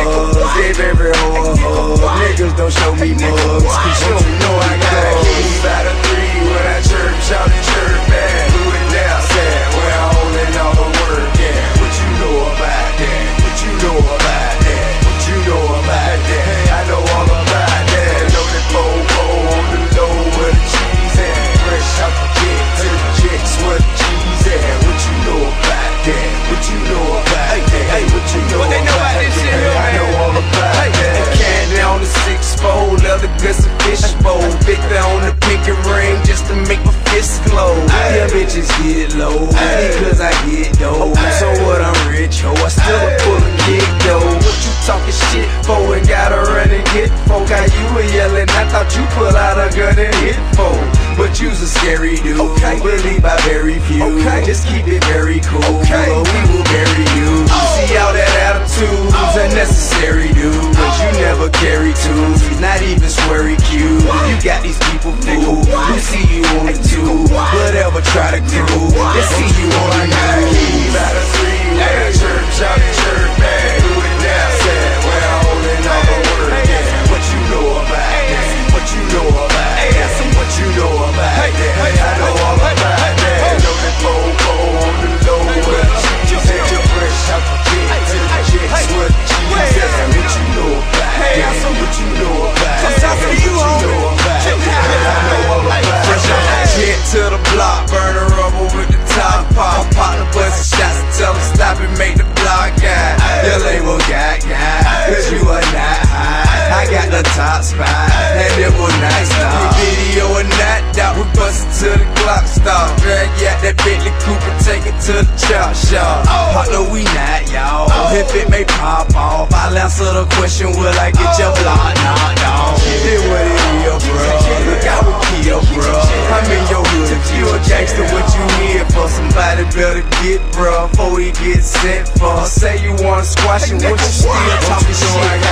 buzz. Gave every hoe a hug. Niggas don't show me mugs, cause you don't know I got a key by the 3 when I church out in church bag. Who it down sad when I'm holding all the work, yeah. What you know about that? What you know about that? What you know about that? I know all about that. Loaded po-po on the low where the cheese at. Fresh out the jet to the chicks where the cheese at. What you know about that? What you know about that? Hey, what you know about that? I know all about that. Candy on the 6-fold, leather guts and fishbowl. Victor on the pinky ring just to make my fist glow. Yeah, bitches get low because I get dough. So what, I'm rich, ho, I still a pull a kick though. What you talking shit for? And gotta run and get folk. Got you a yelling, I thought you pull out a gun and hit folk. But you's a scary dude, believe by very few. Just keep it very cool, or we will bury you. See all that attitude's unnecessary, dude. But you never carry twos, he's not even sweary cute. You got these people fooled, who see you on the tube, whatever try to crew. They see you on the news. By the 3 when I church out in church bag. Who it down sad when I'm holding all the work, yeah. What you know about that? What you know about that? What you know about that? I know all about that. Loaded po-po on the low where the cheese at. You're fresh out the jet to the chicks where the cheese at. What you know about that? What you know about that? What you know about that? I know all about that. Fresh out the jet to the block, burn the rubber with the top pop. Pop the bustin' shots and tell them stop and make the block out. Your label got cause you are not high. I got the top spot, and it was nice now. Video and that we bustin' till the clock stop. Drag out that Bentley Cooper, take it to the chop shop. Partner, we not, y'all. If it may pop off, I'll answer the question, will I get your block knocked off? It what it is, bro. Look out with Kia, bro. I'm in your hood. If you a gangster, what you here for? Somebody better get, bro, before he gets sent for. Say you wanna squash him, what you still talking shit?